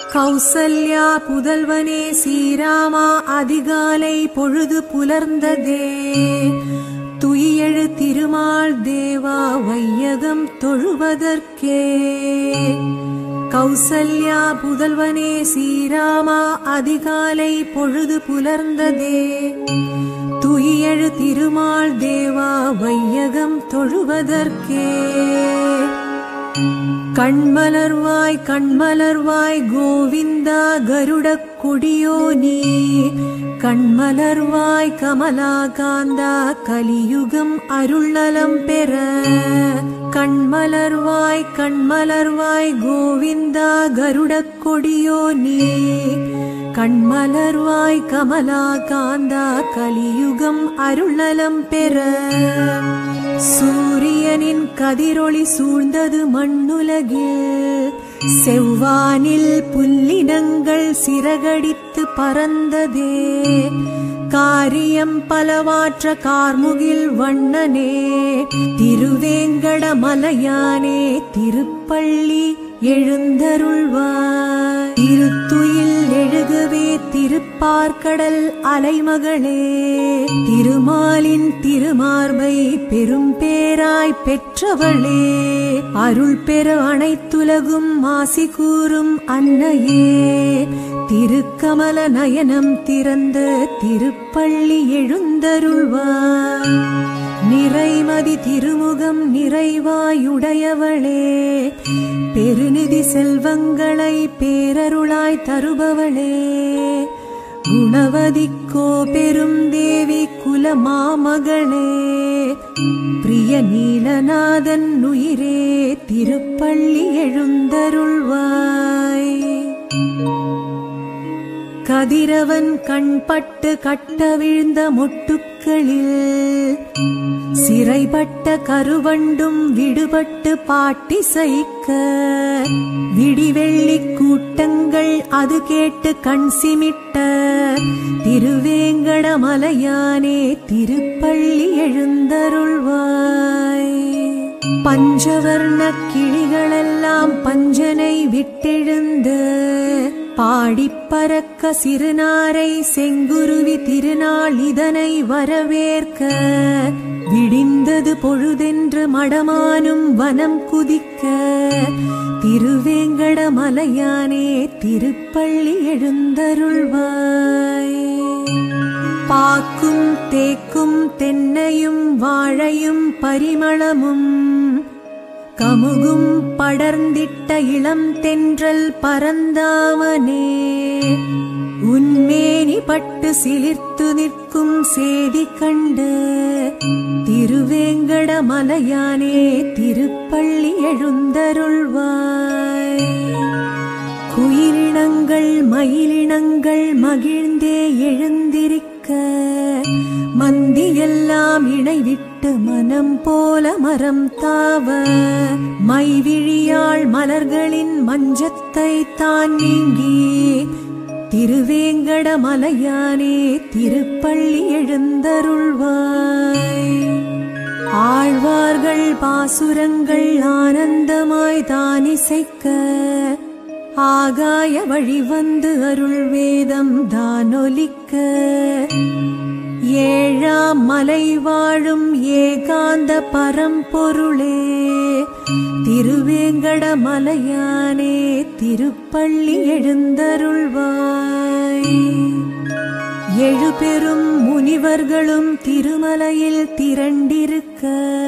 கௌசல்யா புதல்வனே ஸ்ரீராமா அதிகாலை பொழுது புலர்ந்ததே. துயிலெழு திருமால் தேவா வையகம் தொழுவதற்கே. கௌசல்யா புதல்வனே ஸ்ரீராமா அதிகாலை பொழுது புலர்ந்ததே. துயிலெழு திருமால் தேவா வையகம் தொழுவதற்கே. கண்மலர்வாய் கண்மலர்வாய் கோவிந்தா கருடக் கொடியோனே. கண்மலர்வாய் கமலாகாந்தா கலியுகம் அருள்நலம் பெற. கண்மலர்வாய் கண்மலர்வாய் கோவிந்தா கருடக் கொடியோனே. கண்மலர்வாய் கமலாகாந்தா கலியுகம் அருள்நலம் பெற. சூரியனின் கதிரொளி சூழ்ந்தது மண்ணுலகில். செவ்வானில் புல்லினங்கள் சிறகடித்து பறந்ததே. காரியம் பலவாற்ற கார்முகில் வண்ணனே. திருவேங்கடமலையானே திருப்பள்ளி எழுந்தருள்வாய். திருத்துயில் எழுகவே திருப்பார்கடல் அலைமகளே. திருமாலின் திருமார்பை பெரும் பேராய் பெற்றவளே. அருள் பெற அனைத்துலகும் ஆசி கூறும் அன்னையே. திருக்கமல நயனம் திறந்த திருப்பள்ளி எழுந்தருள்வாய். நிறைமதி திருமுகம் நிறைவாயுடையவளே. பெருநிதி செல்வங்களை பேரருளாய் தருபவளே. குணவதிக்கோ பெரும் தேவி குலமாமகளே. பிரிய நீலநாதன் உயிரே திருப்பள்ளி எழுந்தருள்வாய். கதிரவன் கண்பட்டு கட்டவிழ்ந்த மொட்டுக்களில் சிறைப்பட்ட கருவண்டும் விடுபட்டு பாட்டிசைக்க. விடிவெள்ளி கூட்டங்கள் அது கேட்டு கண் சிமிட்ட. திருவேங்கடமலையானே திருப்பள்ளி எழுந்தருள்வாய். பஞ்சவர்ண கிளிகளெல்லாம் பஞ்சனை விட்டெழுந்து பாடிப்பறக்க. சிறுநாரை செங்குருவி திருநாள் இதனை வரவேற்க. விடிந்தது பொழுதென்று மடமானும் வனம் குதிக்க. திருவேங்கடமலையானே திருப்பள்ளி எழுந்தருள்வாய். பாக்கும் தேக்கும் தென்னையும் வாழையும் பரிமளமும் கமுகும் படர்ந்திட்ட இளம் தென்றல் பரந்தாமனே. உன்மேனி பட்டு சிலிர்த்து நிற்கும் சேதி கண்டு. திருவேங்கடமலையானே திருப்பள்ளி எழுந்தருள்வாய். குயிலினங்கள் மயிலினங்கள் மகிழ்ந்தே எழுந்திருக்க. மந்தியெல்லாம் இணைவிட்டு மனம் போல மரம் தாவ. மைவிழியாள் மலர்களின் மஞ்சத்தை தான் நீங்கி. திருவேங்கடமலையானே திருப்பள்ளி எழுந்தருள்வாய். ஆழ்வார்கள் பாசுரங்கள் ஆனந்தமாய் தானிசைக்க. ஆகாய வழிவந்து அருள் வேதம் தானொலிக்க. ஏழாம் மலை வாழும் ஏகாந்த பரம்பொருளே. திருவேங்கடமலையானே திருப்பள்ளி எழுந்தருள்வாய். எழுபெரும் முனிவர்களும் திருமலையில் திரண்டிருக்க.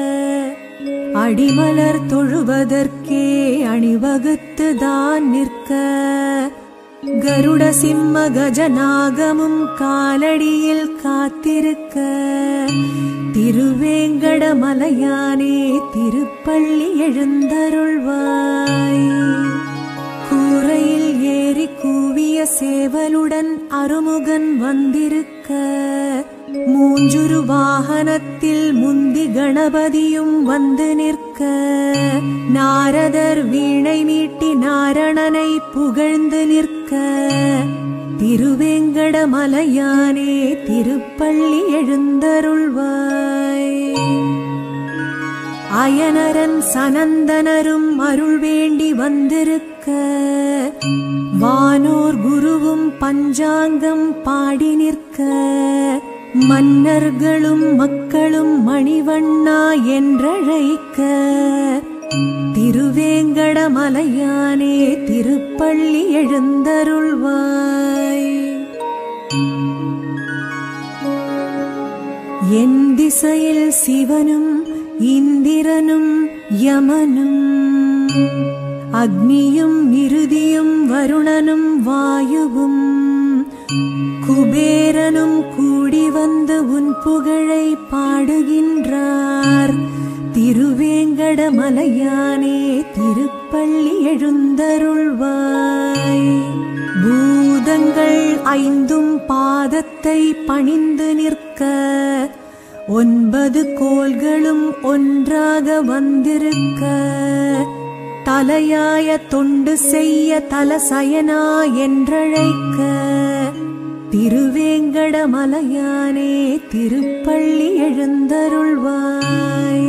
அடிமலர் தொழுவதற்கே அணிவகுத்து தான் நிற்க. கருட சிம்ம கஜநாகமும் காலடியில் காத்திருக்க. திருவேங்கடமலையானே திருப்பள்ளி எழுந்தருள்வாய். கூரையில் ஏறி கூவிய சேவலுடன் அருமுகன் வந்திருக்க. மூஞ்சுரு வாகனத்தில் முந்தி கணபதியும் வந்து நிற்க. நாரதர் வீணை மீட்டி நாரணனை புகழ்ந்து நிற்க. திருவேங்கடமலையானே திருப்பள்ளி எழுந்தருள்வாய். அயனரன் சனந்தனரும் அருள் வேண்டி வந்திருக்க வானோர் குருவும் பஞ்சாங்கம் பாடி நிற்க மன்னர்களும் மக்களும் மணிவண்ணா என்றழைக்க திருவேங்கடமலையானே திருப்பள்ளி எழுந்தருள்வாய். என் திசையில் சிவனும் இந்திரனும் யமனும் அக்னியும் மிருதியும் வருணனும் வாயுவும் குபேரனும் கூடி வந்து உன் புகழை பாடுகின்றார். திருவேங்கடமலையானே திருப்பள்ளி எழுந்தருள்வாய். பூதங்கள் ஐந்தும் பாதத்தை பணிந்து நிற்க 9 கோள்களும் ஒன்றாக வந்திருக்க தலையாய தொண்டு செய்ய தலசயனா என்றழைக்க திருவேங்கடமலையானே திருப்பள்ளி எழுந்தருள்வாய்.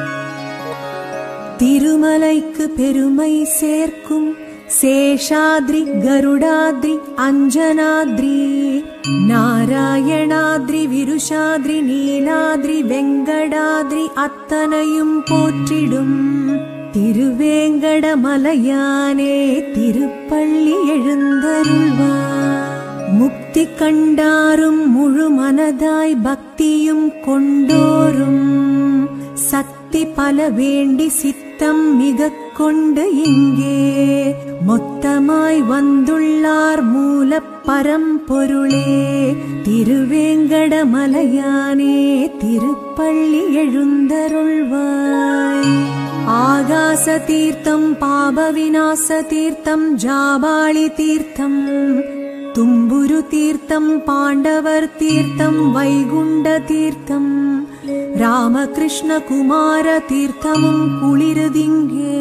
திருமலைக்கு பெருமை சேர்க்கும் சேஷாத்ரி கருடாத்ரி அஞ்சனாத்ரி நாராயணாத்ரி விருஷாத்ரி நீலாத்ரி வெங்கடாத்ரி அத்தனையும் போற்றிடும் திருவேங்கடமலையானே திருப்பள்ளி எழுந்தருள்வாய். முக்தி கண்டாரும் முழு மனதாய் பக்தியும் கொண்டோரும் சக்தி பல வேண்டி சித்தம் மிக கொண்டு இங்கே மொத்தமாய் வந்துள்ளார் மூல பரம்பொருளே திருவேங்கடமலையானே திருப்பள்ளி எழுந்தருள்வாய். ஆகாச தீர்த்தம் பாப விநாச தீர்த்தம் ஜாபாளி தீர்த்தம் தும்புரு தீர்த்தம் பாண்டவர் தீர்த்தம் வைகுண்ட தீர்த்தம் ராமகிருஷ்ண குமார தீர்த்தமும் குளிருதிங்கே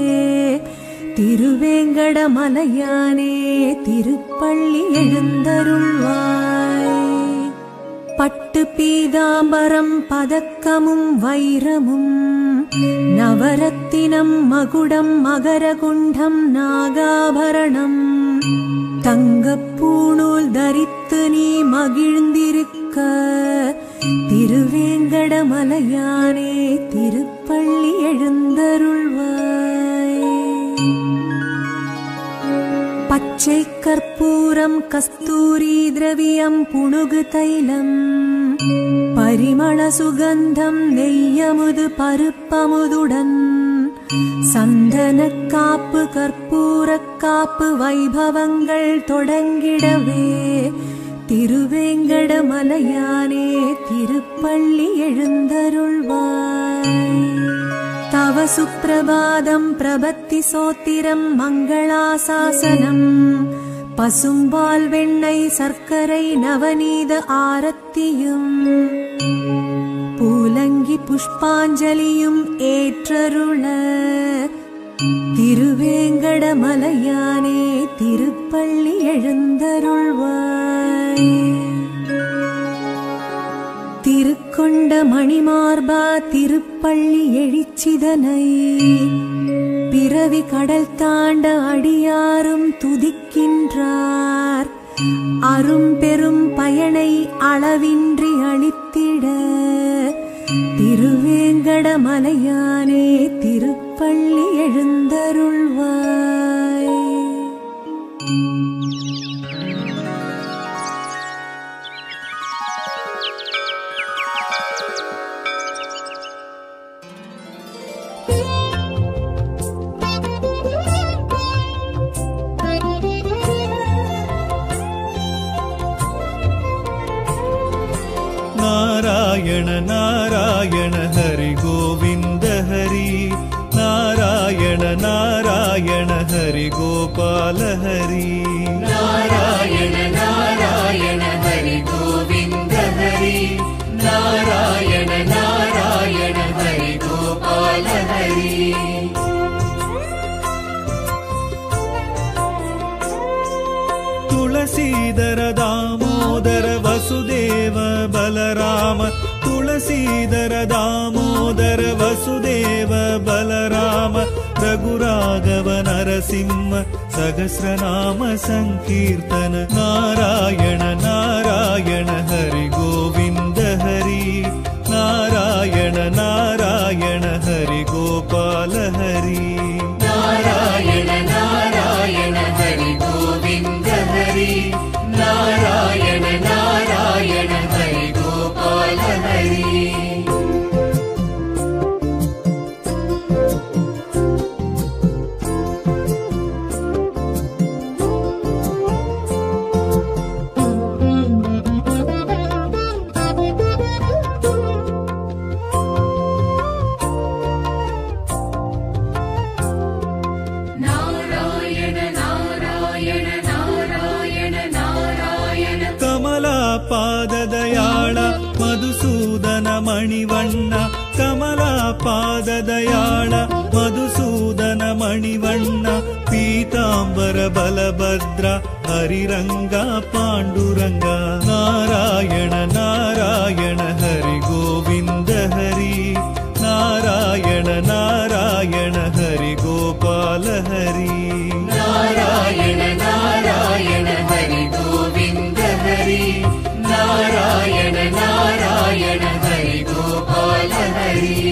திருவேங்கடமலையானே திருப்பள்ளி எழுந்தருள்வாய். பட்டு பீதாம்பரம் பதக்கமும் வைரமும் நவரத்தினம் மகுடம் மகரகுண்டம் நாகாபரணம் தங்கப்பூணூல் தரித்து நீ மகிழ்ந்திருக்க திருவேங்கடமலையானே திருப்பள்ளி எழுந்தருள்வாய். பச்சை கற்பூரம் கஸ்தூரி திரவியம் புணுகு தைலம் பரிமள சுகந்தம் நெய்யமுது பருப்பமுதுடன் சந்தன காப்பு கற்பூர காப்பு வைபவங்கள் தொடங்கிடவே திருவேங்கடமலையானே திருப்பள்ளி எழுந்தருள்வாய். தவ சுப்பிரபாதம் பிரபத்தி சோத்திரம் மங்களாசாசனம் பசும்பால் வெண்ணெய் சர்க்கரை நவநீத ஆரத்தியும் பூலங்கி புஷ்பாஞ்சலியும் ஏற்றருள திருவேங்கடமலையானே திருப்பள்ளி எழுந்தருள்வாய். திருக்கொண்ட மணிமார்பா திருப்பள்ளி எழுச்சிதனை பிறவி கடல் தாண்ட அடியாரும் துதிக்கின்றார். அரும் பெரும் பயனை அளவின்றி அளித்திட திருவேங்கடமலையானே திருப்பள்ளி எழுந்தருள்வாய். नारायण नारायण हरि गोविंद हरि नारायण नारायण हरि गोपाल हरि नारायण नारायण हरि गोविंद हरि नारायण नारायण हरि गोपाल हरि. तुलसीधर दामोदर वसुदेव बलराम तुल तुलसीधर दामोदर वसुदेव बलराम रघुराघव नरसिंह सहस्रनाम संकीर्तन नारायण नारायण हरि गोविंद हरि नारायण नारायण हरि गोपाल हरि नारायण नारायण हरि गोविंद हरि नारायण नारायण हरि गोपाल हरि पाददयाळ मधुसूदन मणिवण्ण कमला पाददयाळ मधुसूदन मणिवण्ण पीताम्बर बलभद्र हरिरंग पाण्डुरंग नारायण नारायण हरि गोविंद हरि नारायण नारायण हरि गोपाल हरि नारायण नारायण हरि गोविंद हरि नारायण नारायण हरि गोपाल हरि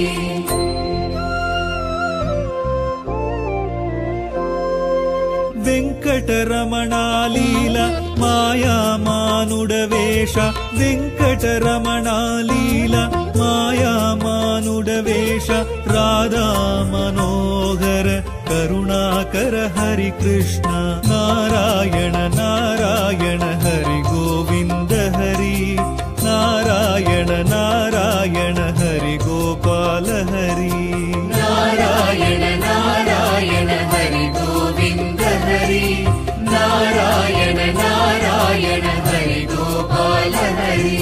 वेंकटरमणा लीला माया मानुडवेश वेंकटरमणा लीला माया मानुडवेश राधा मनोहर करुणाकर हरि कृष्ण नारायण नारायण हरि गोविंद हरि नारायण नारायण हरि गोपाल हरि नारायण नारायण हरि गोविंद हरि नारायण नारायण हरि गोपाल हरि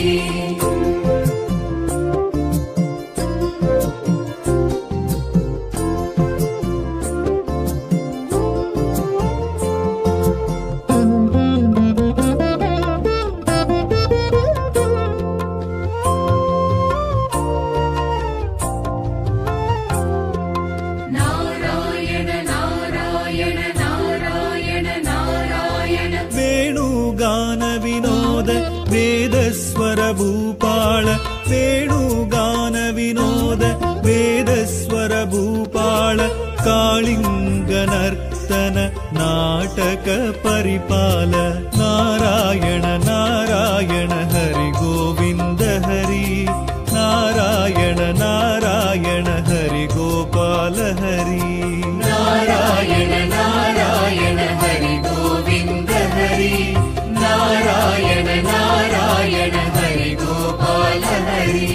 वेदस्वर भूपाल वेणुगान विनोद वेदस्वर भूपाल कालिंग नर्तन नाटक परिपाल नारायण नारायण हरि गोविंद हरि नारायण नारायण हरि गोपाल हरि नारायण नारायण हरि गोविंद हरि नारायण नारायण हरि गोपाल हरि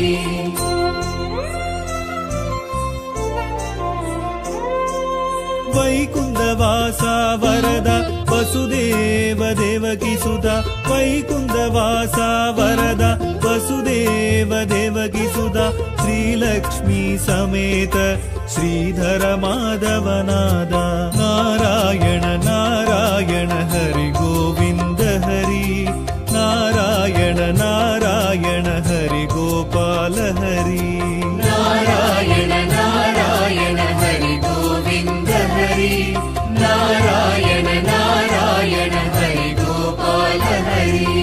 वैकुंठवासा वरदा वसुदेव देवकी सुधा वैकुंठवासा वरदा वसुदेव देवकी सुधा श्रीलक्ष्मी समेत श्रीधर माधवनादा नारायण नारायण हरि गोविंद हरि नारायण नारायण हरि गोपाल हरि नारायण नारायण हरि गोविंद हरि नारायण नारायण हरि गोपाल हरि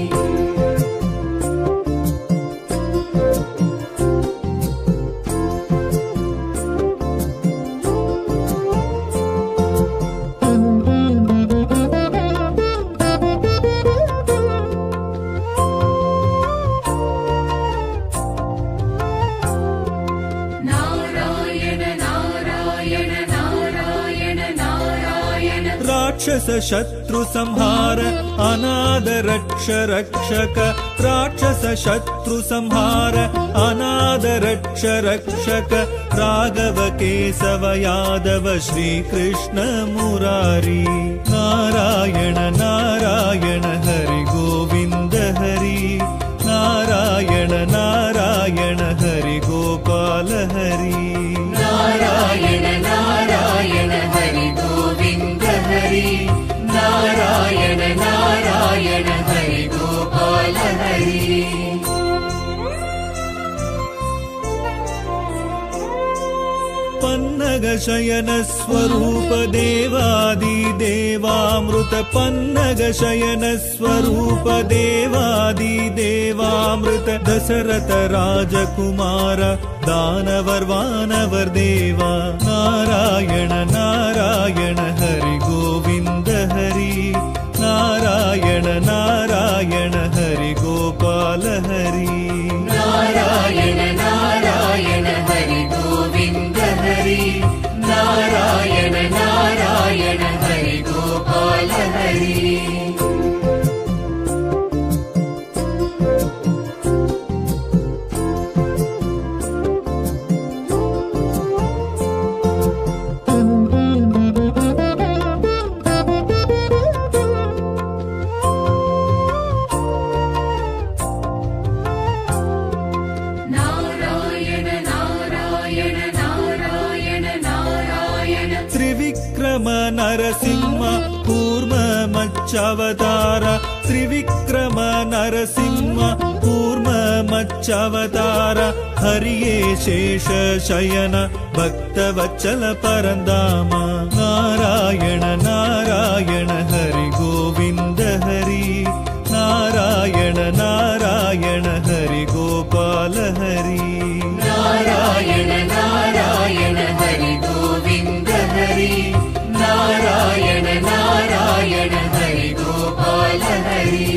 राक्षस शत्रु संहार अनाद रक्ष रक्षक राक्षस शत्रु संहार अनाद रक्ष रक्षक राघव केशव यादव श्री कृष्ण मुरारी नारायण नारायण हरि गोविंद हरि नारायण नारायण हरि गोपाल हरि नारायण नारायण हरि गोविंद हरि नारायण नारायण हरि गोपाल हरि पन्नग शयन स्वरूप देवादिदेवामृत पन्नग शयन स्वरूप देवादिदेवामृत दशरथ राजकुमार दानवर वानवर देवा नारायण नारायण हरि गोविंद हरि नारायण नारायण हरि गोपाल हरि नारायण नारायण हरि गोविंद हरि नारायण नारायण हरि गोपाल हरि नरसिंह कूर्म मच्चावतार त्रिविक्रम नरसिंह कूर्म मच्चावतार हरिये शेष शयन भक्तवत्सल परंदाम नारायण नारायण हरि गोविंद हरि नारायण नारायण हरि गोपाल हरि नारायण नारायण हरि गोविंद हरि नारायण नारायण हरि गोपाल हरि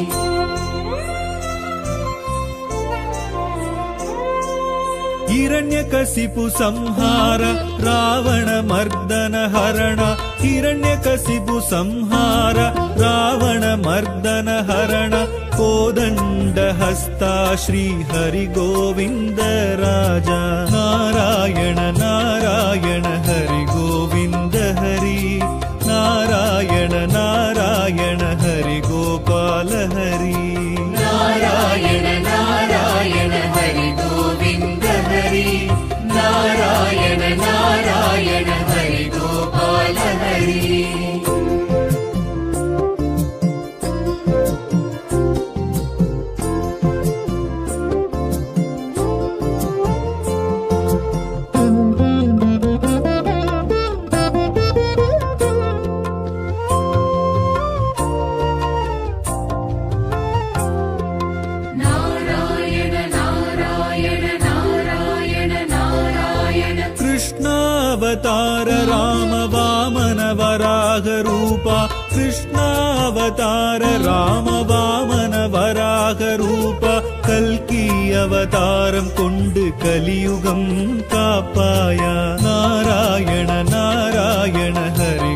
हिरण्यकशिपु संहार रावण मर्दन हरण हिरण्यकशिपु संहार रावण मर्दन हरण कोदंड हस्ता श्री हरि गोविंद राजा नारायण नारायण हरि गोविंद हरि नारायण नारायण हरि गोपाल हरि नारायण नारायण हरि गोविंद हरि नारायण नारायण हरि गोपाल हरि कृष्णावतार राम वामन वराह रूपा कृष्णावतार राम वामन वराह रूपा कल्की अवतारम कोंडु कलियुगम कापाया नारायण नारायण हरि